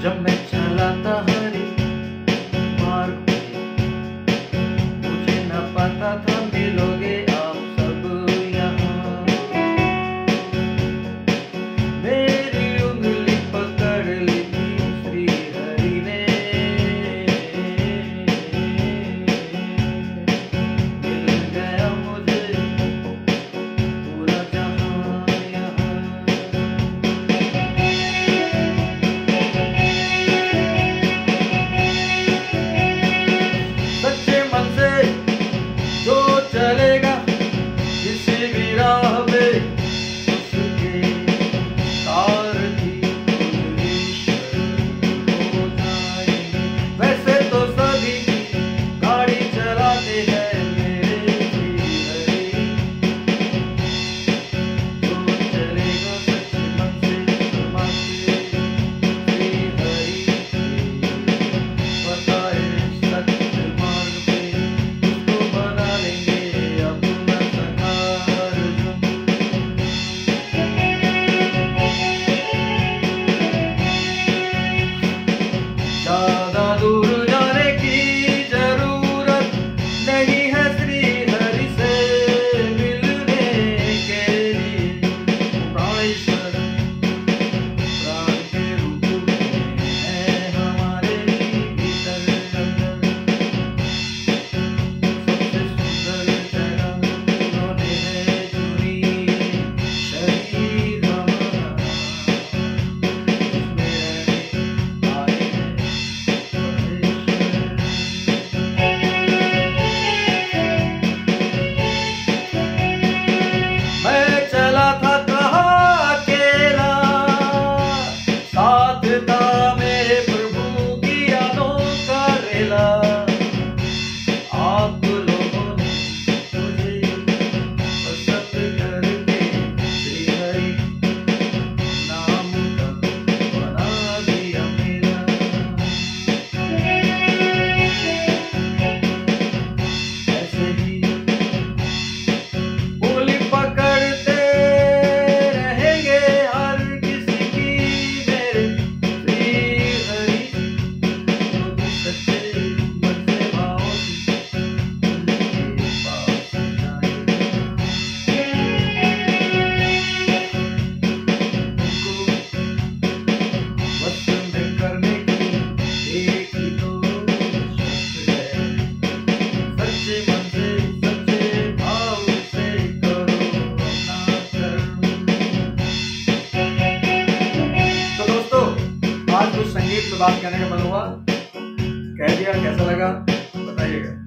जब मैं चलाता हरी मार्ग पे, मुझे न पता था मिलोगे आप सब यहाँ। मेरी उंगली पकड़ ली थी श्री हरि ने, मिल गया मुझे पूरा जहां यहाँ। सच्चे मन से जो चलेगा किसी भी राह पे, उसके सारथी ईश्वर हो जाएंगे। वैसे तो सभी गाड़ी चलाते हैं मेरे श्री हरि, जो चलेगा सच्चे मन से मन से श्री हरि बताए सत्य मार्ग पे, उसको बना लेंगे अपना सखा अर्जुन। ज्यादा दूर जाने की जरूरत नहीं है श्री हरि से मिलने के लिए। प्राणेश्वर प्राण के रूप में है हमारे भीतर अंदर। सबसे सुंदर जगह उन्होंने है चुनी, शरीर हमारा जिसमें रहने आए हैं परमेश्वर। मैं चला था कहाँ अकेला, साथ था मेरे प्रभु की यादों का रेला। आप लोगों ने मुझे पसंद करके श्री हरि नाम का बना दिया मेरा। ऐसे ही उंगली पकड़ते रहेंगे हर किसी की मेरे श्री हरि, जो भी सच्चे मन से भाव से उनके पास जाएगा। उनको वश में करने की एक ही तो शर्त है, सच्चे मन से सच्चे भाव से करो अपना कर्म। तो दोस्तों, आज कुछ संगीत पे बात करने का मन हुआ, कह दिया। कैसा लगा बताइएगा।